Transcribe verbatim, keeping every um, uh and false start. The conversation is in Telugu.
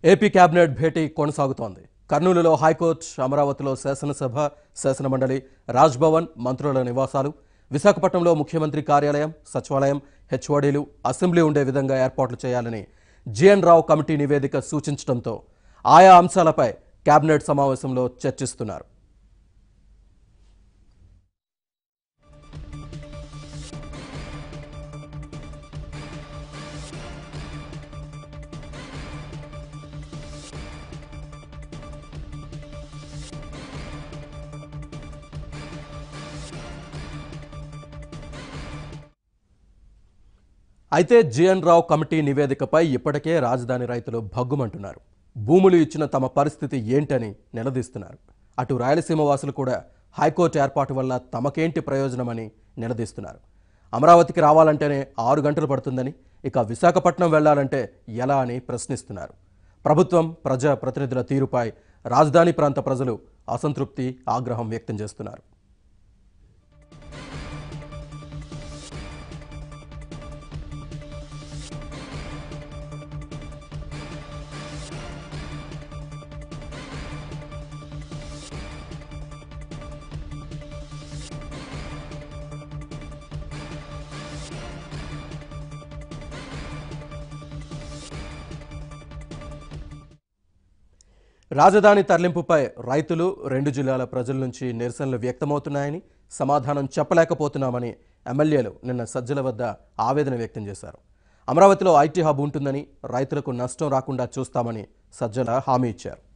ఏపీ కేబినెట్ భేటీ కొనసాగుతోంది. కర్నూలులో హైకోర్టు, అమరావతిలో శాసనసభ, శాసనమండలి, రాజ్భవన్, మంత్రుల నివాసాలు, విశాఖపట్నంలో ముఖ్యమంత్రి కార్యాలయం, సచివాలయం, హెచ్ఓడీలు, అసెంబ్లీ ఉండే విధంగా ఏర్పాట్లు చేయాలని జీఎన్ రావు కమిటీ నివేదిక సూచించడంతో ఆయా అంశాలపై కేబినెట్ సమావేశంలో చర్చిస్తున్నారు. అయితే జీఎన్ రావు కమిటీ నివేదికపై ఇప్పటికే రాజధాని రైతులు భగ్గుమంటున్నారు. భూములు ఇచ్చిన తమ పరిస్థితి ఏంటని నిలదీస్తున్నారు. అటు రాయలసీమ వాసులు కూడా హైకోర్టు ఏర్పాటు వల్ల తమకేంటి ప్రయోజనమని నిలదీస్తున్నారు. అమరావతికి రావాలంటేనే ఆరు గంటలు పడుతుందని, ఇక విశాఖపట్నం వెళ్లాలంటే ఎలా అని ప్రశ్నిస్తున్నారు. ప్రభుత్వం, ప్రజా ప్రతినిధుల తీరుపై రాజధాని ప్రాంత ప్రజలు అసంతృప్తి, ఆగ్రహం వ్యక్తం చేస్తున్నారు. రాజధాని తరలింపుపై రైతులు, రెండు జిల్లాల ప్రజల నుంచి నిరసనలు వ్యక్తమవుతున్నాయని, సమాధానం చెప్పలేకపోతున్నామని ఎమ్మెల్యేలు నిన్న సజ్జల వద్ద ఆవేదన వ్యక్తం చేశారు. అమరావతిలో ఐటీ హబ్ ఉంటుందని, రైతులకు నష్టం రాకుండా చూస్తామని సజ్జల హామీ ఇచ్చారు.